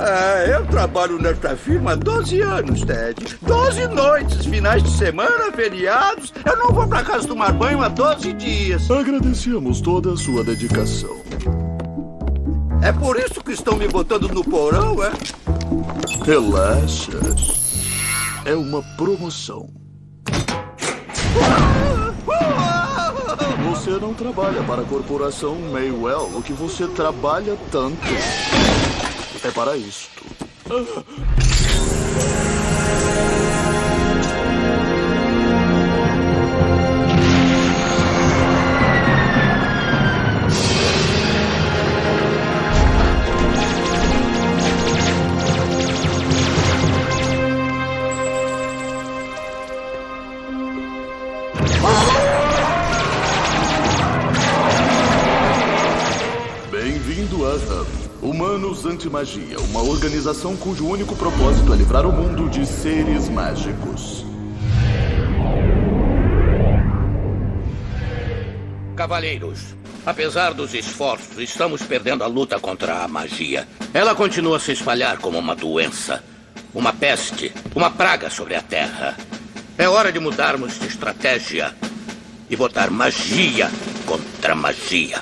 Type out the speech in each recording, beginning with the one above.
Eu trabalho nesta firma há 12 anos, Ted. 12 noites, finais de semana, feriados. Eu não vou pra casa tomar banho há 12 dias. Agradecemos toda a sua dedicação. É por isso que estão me botando no porão, é? Relaxa. É uma promoção. Você não trabalha para a corporação Maywell. O que você trabalha tanto é para isto. Bem-vindo a Hub, Humanos Anti-Magia, uma organização cujo único propósito é livrar o mundo de seres mágicos. Cavaleiros, apesar dos esforços, estamos perdendo a luta contra a magia. Ela continua a se espalhar como uma doença, uma peste, uma praga sobre a Terra. É hora de mudarmos de estratégia e botar magia contra magia.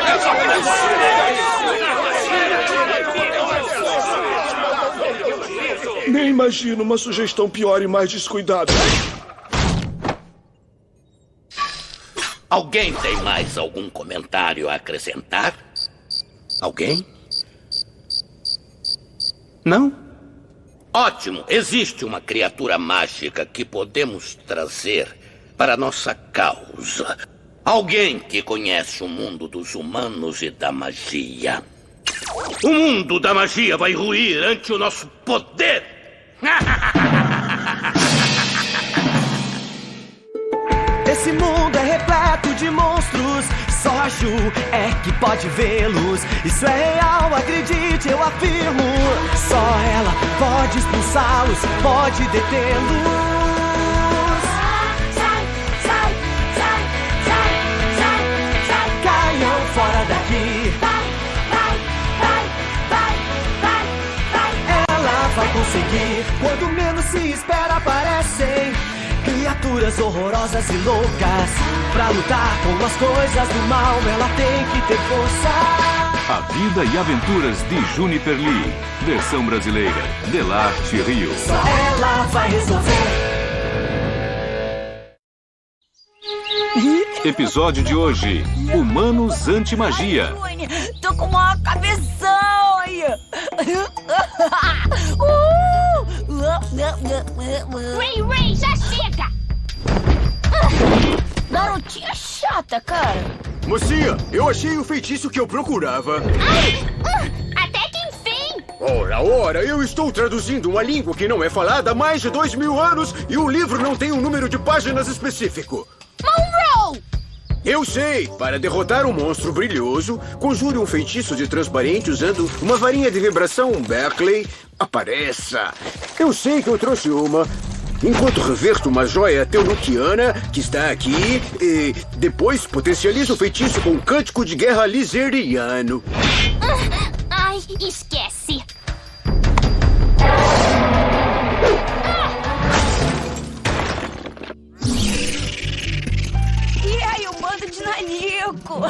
Nem imagino uma sugestão pior e mais descuidada. Alguém tem mais algum comentário a acrescentar? Alguém? Não? Ótimo! Existe uma criatura mágica que podemos trazer para nossa causa. Alguém que conhece o mundo dos humanos e da magia. O mundo da magia vai ruir ante o nosso poder! Esse mundo é repleto de monstros, só a Ju é que pode vê-los. Isso é real, acredite, eu afirmo. Só ela pode expulsá-los, pode detê-los. Caiam fora daqui. Ela vai conseguir, quando menos se espera aparecem criaturas horrorosas e loucas. Pra lutar com as coisas do mal, ela tem que ter força. A Vida e Aventuras de Juniper Lee. Versão brasileira, Delarte Rio. Só ela vai resolver. Episódio de hoje, Humanos Anti-Magia. Tô com uma cabeção aí. Ray, já chega! Garotinha chata, cara. Mocinha, eu achei o feitiço que eu procurava. Até que enfim! Ora, eu estou traduzindo uma língua que não é falada há mais de 2000 anos e o livro não tem um número de páginas específico. Monroe! Eu sei! Para derrotar um monstro brilhoso, conjure um feitiço de transparente usando uma varinha de vibração Berkeley. Apareça! Eu sei que eu trouxe uma. Enquanto reverto uma joia teunuquiana, que está aqui, e depois potencializo o feitiço com um cântico de guerra lizeriano. Ai, esquece! E aí, o bando de nanico?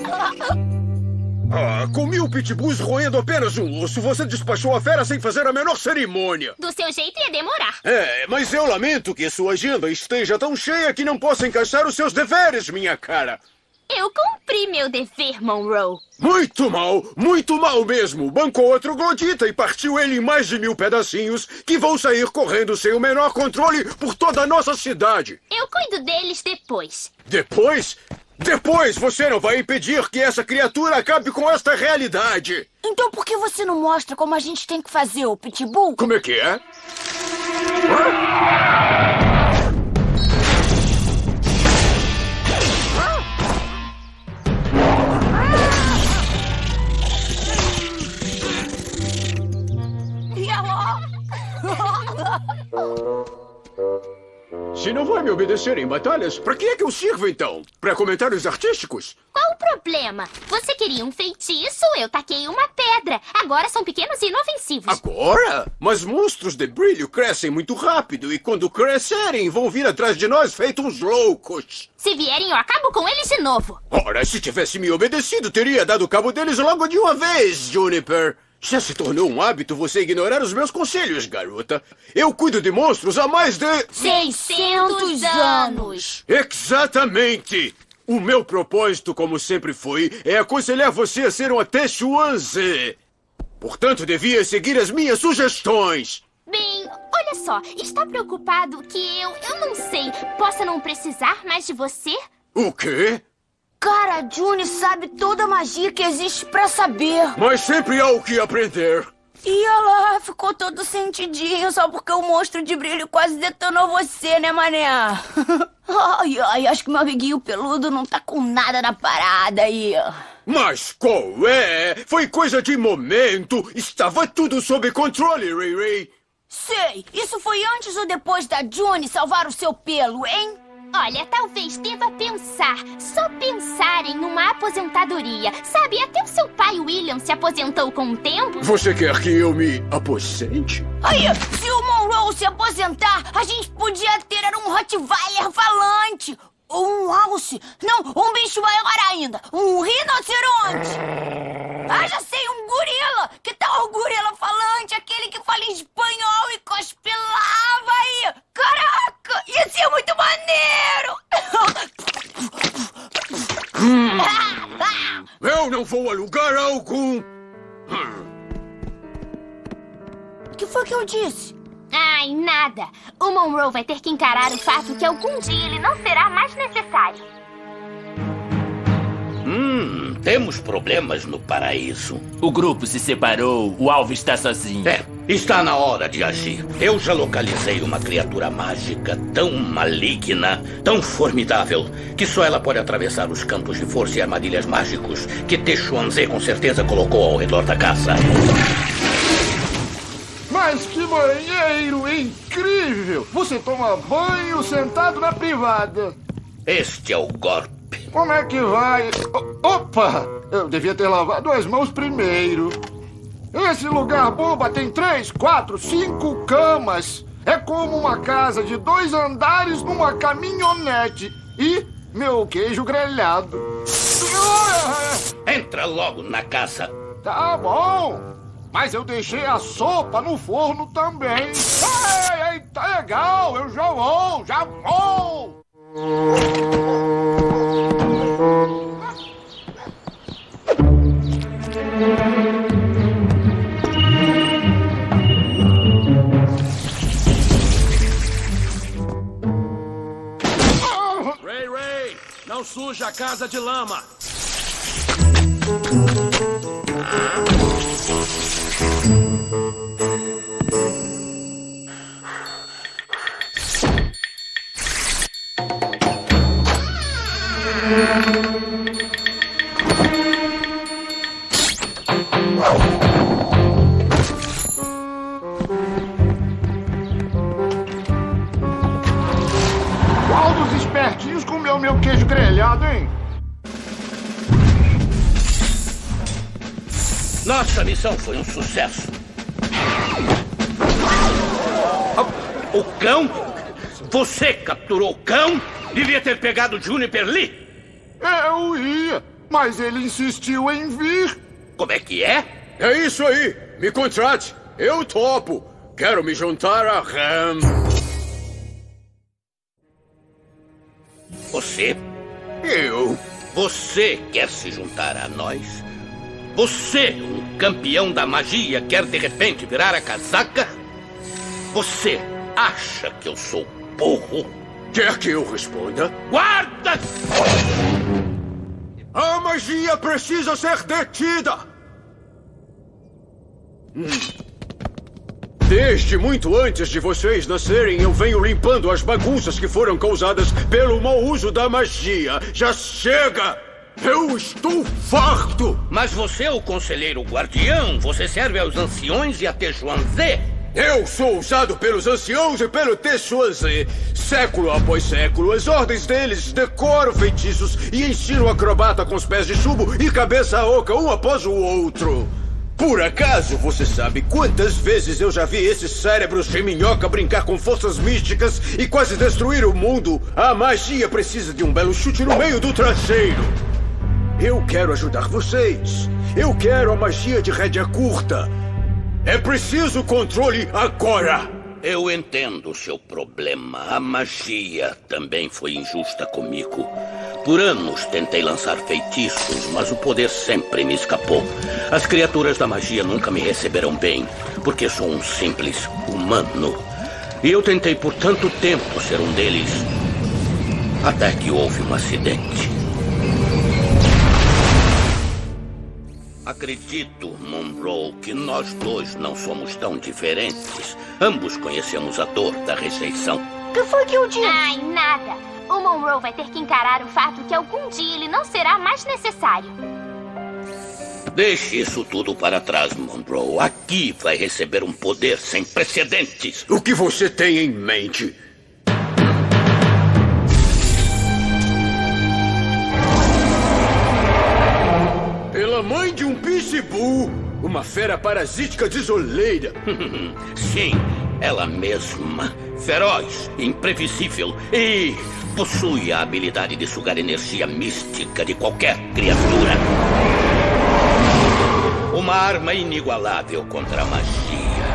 Com 1000 pitbulls roendo apenas um osso, você despachou a fera sem fazer a menor cerimônia. Do seu jeito ia demorar. Mas eu lamento que sua agenda esteja tão cheia que não possa encaixar os seus deveres, minha cara. Eu cumpri meu dever, Monroe. Muito mal mesmo. Bancou outro glodita e partiu ele em mais de 1000 pedacinhos que vão sair correndo sem o menor controle por toda a nossa cidade. Eu cuido deles depois. Depois? Depois você não vai impedir que essa criatura acabe com esta realidade. Então por que você não mostra como a gente tem que fazer, o Pitbull? Como é que é? E ela? Se não vai me obedecer em batalhas, pra que é que eu sirvo então? Pra comentários artísticos? Qual o problema? Você queria um feitiço, eu taquei uma pedra. Agora são pequenos e inofensivos. Agora? Mas monstros de brilho crescem muito rápido e quando crescerem vão vir atrás de nós feito uns loucos. Se vierem, eu acabo com eles de novo. Ora, se tivesse me obedecido, teria dado cabo deles logo de uma vez, Juniper. Já se tornou um hábito você ignorar os meus conselhos, garota. Eu cuido de monstros há mais de... 600 anos! Exatamente! O meu propósito, como sempre foi, é aconselhar você a ser uma Teshuanze. Portanto, devia seguir as minhas sugestões. Bem, olha só, está preocupado que eu não sei, possa não precisar mais de você? O quê? Cara, a Juni sabe toda a magia que existe pra saber. Mas sempre há o que aprender. E ela ficou todo sentidinho só porque o monstro de brilho quase detonou você, né, mané? Ai, acho que meu amiguinho peludo não tá com nada na parada aí. Mas qual é? Foi coisa de momento. Estava tudo sob controle, Ray Ray. Sei, isso foi antes ou depois da Juni salvar o seu pelo, hein? Olha, talvez deva pensar, só pensar em uma aposentadoria. Sabe, até o seu pai, William, se aposentou com o tempo. Você quer que eu me aposente? Aí, se o Monroe se aposentar, a gente podia ter um Rottweiler falante. Ou um alce. Não, um bicho maior ainda. Um rinoceronte. Ah, já sei, um gorila. Que tal o gorila falante? Aquele que fala em espanhol e cospe lava aí. Caraca, ia ser muito maneiro. Eu não vou a lugar algum. O que foi que eu disse? Ai, nada. O Monroe vai ter que encarar o fato que algum dia ele não será mais necessário. Temos problemas no paraíso. O grupo se separou, o alvo está sozinho. Está na hora de agir. Eu já localizei uma criatura mágica tão maligna, tão formidável, que só ela pode atravessar os campos de força e armadilhas mágicos que Teshuanze com certeza colocou ao redor da casa. Mas que banheiro incrível! Você toma banho sentado na privada. Este é o golpe. Como é que vai? Opa! Eu devia ter lavado as mãos primeiro. Esse lugar bomba tem 3, 4, 5 camas. É como uma casa de 2 andares numa caminhonete. E meu queijo grelhado. Entra logo na casa. Tá bom. Mas eu deixei a sopa no forno também. Ei, tá legal, eu já vou. Ray, não suja a casa de lama. Qual dos espertinhos comeu meu queijo grelhado, hein? Nossa missão foi um sucesso. O cão? Você capturou o cão? Devia ter pegado Juniper Lee. Eu ia, mas ele insistiu em vir. Como é que é? É isso aí. Me contrate. Eu topo. Quero me juntar a Ham. Você? Eu? Você quer se juntar a nós? Você, um campeão da magia, quer de repente virar a casaca? Você acha que eu sou burro? Quer que eu responda? Guarda! A magia precisa ser detida! Desde muito antes de vocês nascerem, eu venho limpando as bagunças que foram causadas pelo mau uso da magia. Já chega! Eu estou farto! Mas você é o conselheiro guardião. Você serve aos anciões e a Teshuanze. Eu sou usado pelos anciãos e pelo Texuanzé. Século após século, as ordens deles decoram feitiços e ensinam o acrobata com os pés de chumbo e cabeça oca um após o outro. Por acaso você sabe quantas vezes eu já vi esses cérebros de minhoca brincar com forças místicas e quase destruir o mundo? A magia precisa de um belo chute no meio do traseiro. Eu quero ajudar vocês. Eu quero a magia de rédea curta. É preciso controle agora! Eu entendo o seu problema. A magia também foi injusta comigo. Por anos tentei lançar feitiços, mas o poder sempre me escapou. As criaturas da magia nunca me receberam bem, porque sou um simples humano. E eu tentei por tanto tempo ser um deles, até que houve um acidente. Acredito, Monroe, que nós dois não somos tão diferentes. Ambos conhecemos a dor da rejeição. O que foi que eu disse? Ai, nada. O Monroe vai ter que encarar o fato que algum dia ele não será mais necessário. Deixe isso tudo para trás, Monroe. Aqui vai receber um poder sem precedentes. O que você tem em mente? Pela mãe de um pitbull, uma fera parasítica desoleira. Sim, ela mesma. Feroz, imprevisível e possui a habilidade de sugar energia mística de qualquer criatura. Uma arma inigualável contra a magia.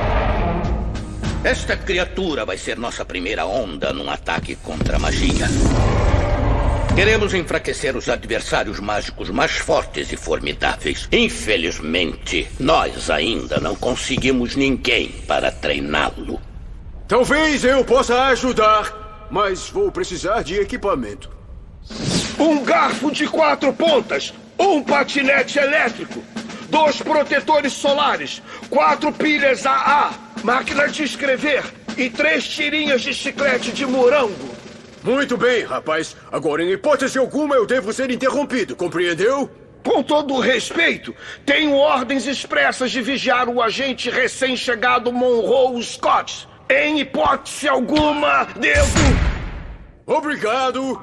Esta criatura vai ser nossa primeira onda num ataque contra a magia. Queremos enfraquecer os adversários mágicos mais fortes e formidáveis. Infelizmente, nós ainda não conseguimos ninguém para treiná-lo. Talvez eu possa ajudar, mas vou precisar de equipamento. Um garfo de 4 pontas, um patinete elétrico, 2 protetores solares, 4 pilhas AA, máquina de escrever e 3 tirinhas de chiclete de morango. Muito bem, rapaz. Agora, em hipótese alguma, eu devo ser interrompido, compreendeu? Com todo o respeito, tenho ordens expressas de vigiar o agente recém-chegado Monroe Scott. Em hipótese alguma, devo... Obrigado.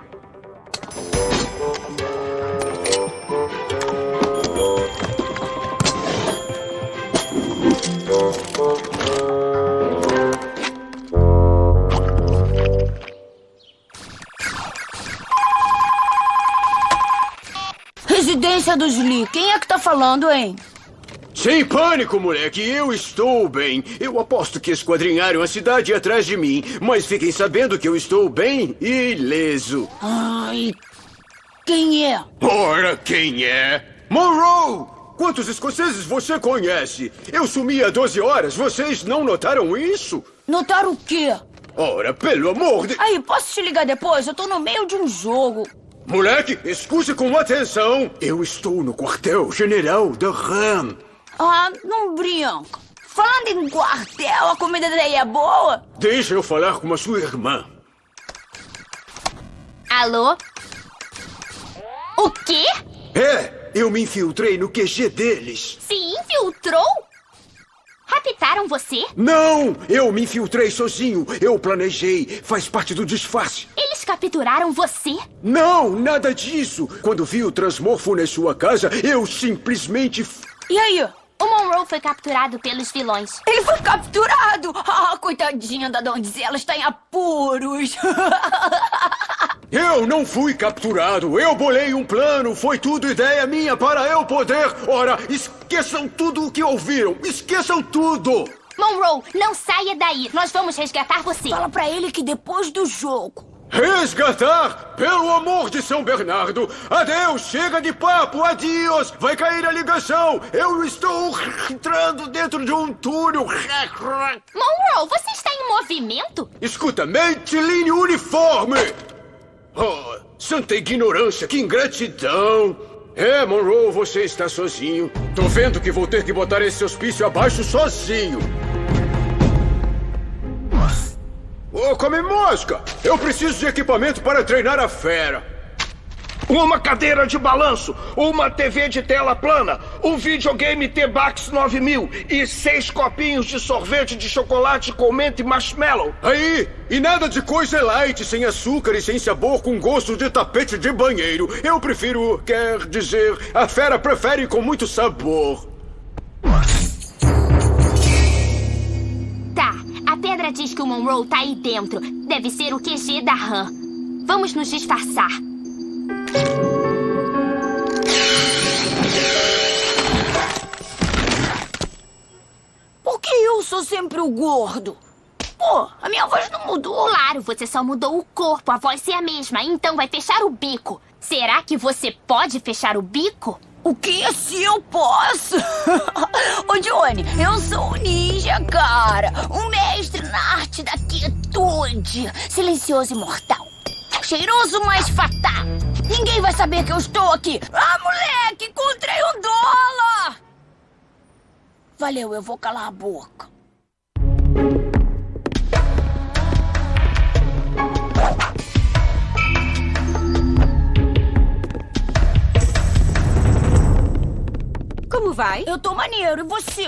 Residência dos Lee. Quem é que tá falando, hein? Sem pânico, moleque. Eu estou bem. Eu aposto que esquadrinharam a cidade atrás de mim. Mas fiquem sabendo que eu estou bem ileso. Ai... Quem é? Ora, quem é? Monroe! Quantos escoceses você conhece? Eu sumi há 12 horas. Vocês não notaram isso? Notaram o quê? Ora, pelo amor de... Aí, posso te ligar depois? Eu tô no meio de um jogo. Moleque, escute com atenção. Eu estou no quartel-general da RAM. Ah, não brinca. Falando em quartel, a comida daí é boa? Deixa eu falar com a sua irmã. Alô? O quê? Eu me infiltrei no QG deles. Se infiltrou? Raptaram você? Não! Eu me infiltrei sozinho. Eu planejei. Faz parte do disfarce. Eles capturaram você? Não, nada disso. Quando vi o transmorfo na sua casa, eu simplesmente... E aí? O Monroe foi capturado pelos vilões. Ele foi capturado? Ah, coitadinha da donzela, está em apuros. Eu não fui capturado. Eu bolei um plano. Foi tudo ideia minha para eu poder... Ora, esqueçam tudo o que ouviram. Esqueçam tudo. Monroe, não saia daí. Nós vamos resgatar você. Fala pra ele que depois do jogo... Resgatar? Pelo amor de São Bernardo! Adeus! Chega de papo! Adiós! Vai cair a ligação! Eu estou entrando dentro de um túnel! Monroe, você está em movimento? Escuta, mente-line uniforme! Oh, santa ignorância, que ingratidão! Monroe, você está sozinho. Tô vendo que vou ter que botar esse hospício abaixo sozinho. Come mosca! Eu preciso de equipamento para treinar a fera. uma cadeira de balanço, uma TV de tela plana, um videogame T-Bax 9000 e 6 copinhos de sorvete de chocolate com menta e marshmallow. Aí, e nada de coisa light, sem açúcar e sem sabor, com gosto de tapete de banheiro. Eu prefiro, quer dizer, a fera prefere com muito sabor. Tá, a pedra diz que o Monroe tá aí dentro. Deve ser o QG da Han. Vamos nos disfarçar. Por que eu sou sempre o gordo? Pô, a minha voz não mudou. Claro, você só mudou o corpo. A voz é a mesma, então vai fechar o bico. Será que você pode fechar o bico? O que? Se eu posso? Ô, Johnny, eu sou um ninja, cara. Um mestre na arte da quietude. Silencioso e mortal. Cheiroso, mas fatal. Ninguém vai saber que eu estou aqui. Ah, moleque, encontrei $1. Valeu, eu vou calar a boca. Como vai? Eu tô maneiro, e você?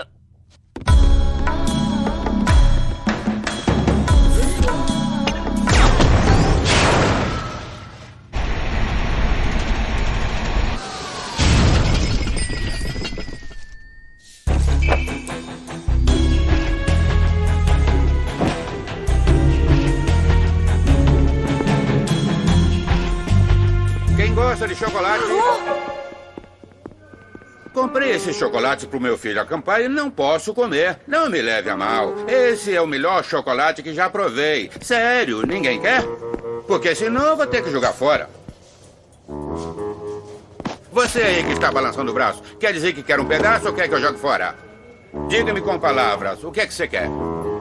Quem gosta de chocolate? Comprei esse chocolate pro meu filho acampar e não posso comer. Não me leve a mal. Esse é o melhor chocolate que já provei. Sério, ninguém quer? Porque senão eu vou ter que jogar fora. Você aí que está balançando o braço, quer dizer que quer um pedaço ou quer que eu jogue fora? Diga-me com palavras, o que é que você quer?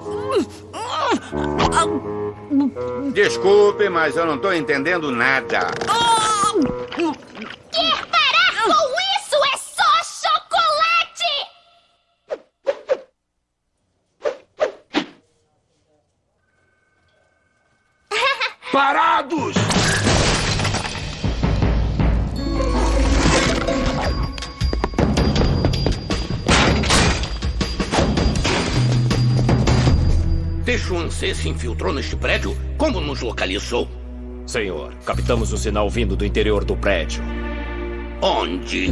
Desculpe, mas eu não estou entendendo nada. Quer parar com isso? É só chocolate! Parados! Deixou C se infiltrou neste prédio? Como nos localizou? Senhor, captamos um sinal vindo do interior do prédio. Onde?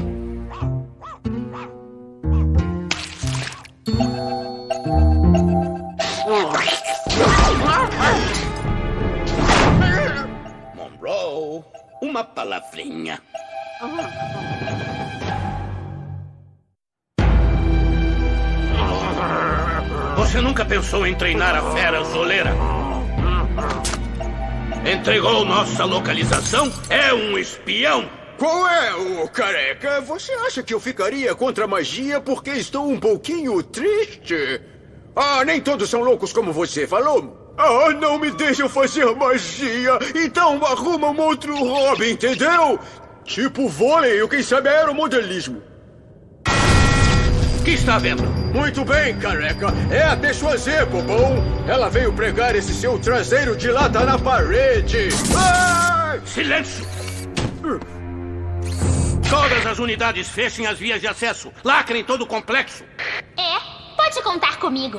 Monroe, uma palavrinha. Você nunca pensou em treinar a fera soleira? Entregou nossa localização? É um espião? Qual é, ô careca? Você acha que eu ficaria contra a magia porque estou um pouquinho triste? Ah, nem todos são loucos como você falou. Ah, não me deixam fazer magia. Então arruma um outro hobby, entendeu? Tipo vôlei ou quem sabe aeromodelismo. O que está vendo? Muito bem, careca. É a Deixoazê, bobão. Ela veio pregar esse seu traseiro de lata na parede. Ah! Silêncio! Todas as unidades fechem as vias de acesso. Lacrem todo o complexo. É, pode contar comigo.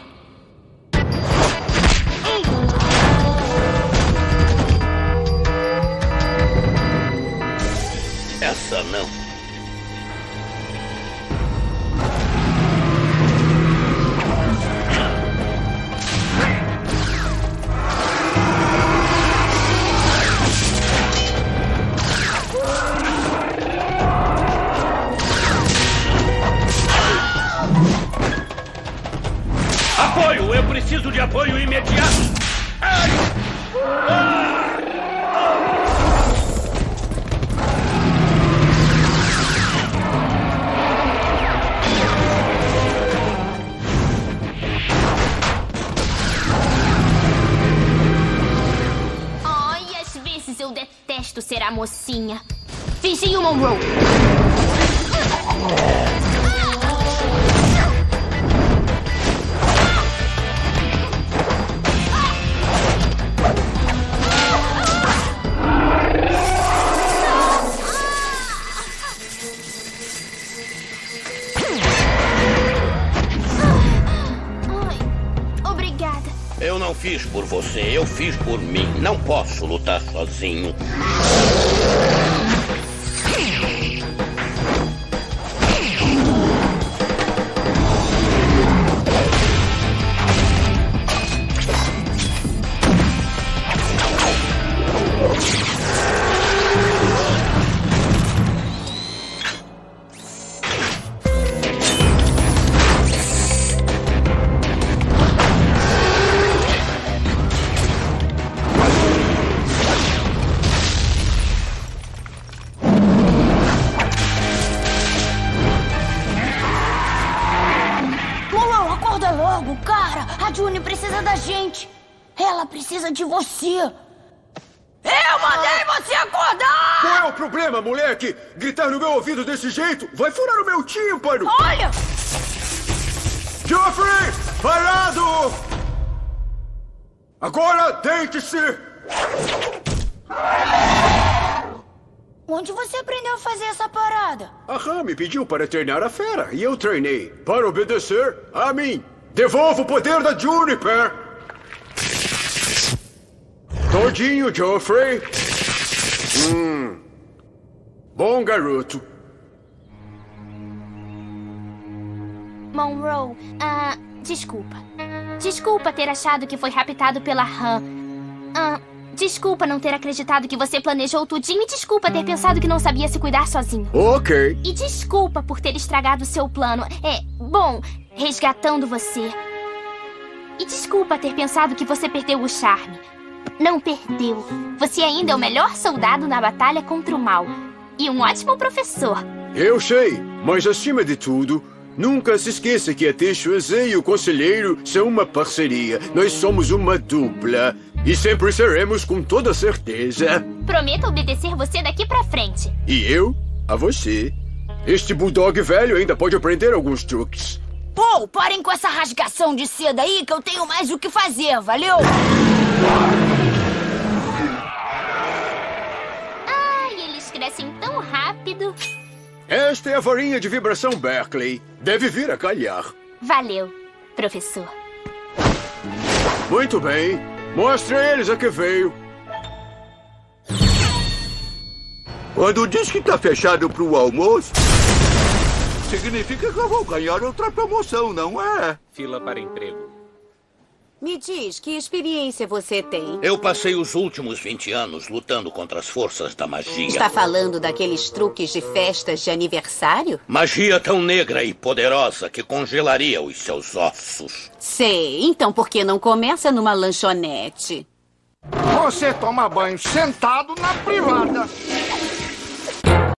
Essa não. Apoio! Eu preciso de apoio imediato! Ai! Ah! Ai, às vezes eu detesto ser a mocinha. Vigie o Monroe. não fiz por você, eu fiz por mim. Não posso lutar sozinho. Ela precisa de você. Eu mandei você acordar! Qual é o problema, moleque? Gritar no meu ouvido desse jeito vai furar o meu tímpano! Olha! Geoffrey! Parado! Agora deite-se! Onde você aprendeu a fazer essa parada? A Ram me pediu para treinar a fera e eu treinei para obedecer a mim. Devolva o poder da Juniper! Todinho, Geoffrey. Bom garoto. Monroe, desculpa. Desculpa ter achado que foi raptado pela Ram. Desculpa não ter acreditado que você planejou tudinho e desculpa ter pensado que não sabia se cuidar sozinho. Ok. E desculpa por ter estragado o seu plano. Resgatando você. E desculpa ter pensado que você perdeu o charme. Não perdeu. Você ainda é o melhor soldado na batalha contra o mal. E um ótimo professor. Eu sei, mas acima de tudo, nunca se esqueça que a Teixuanzé e o Conselheiro são uma parceria. Nós somos uma dupla. E sempre seremos com toda certeza. Prometo obedecer você daqui pra frente. E eu a você. Este bulldog velho ainda pode aprender alguns truques. Pô, parem com essa rasgação de seda aí que eu tenho mais o que fazer, valeu? Eles crescem tão rápido. Esta é a varinha de vibração Berkeley. Deve vir a calhar. Valeu, professor. Muito bem. Mostre a eles a que veio. Quando diz que tá fechado pro almoço, significa que eu vou ganhar outra promoção, não é? Fila para emprego. Me diz, que experiência você tem? Eu passei os últimos 20 anos lutando contra as forças da magia. Está falando daqueles truques de festas de aniversário? Magia tão negra e poderosa que congelaria os seus ossos. Sei, então por que não começa numa lanchonete? Você toma banho sentado na privada.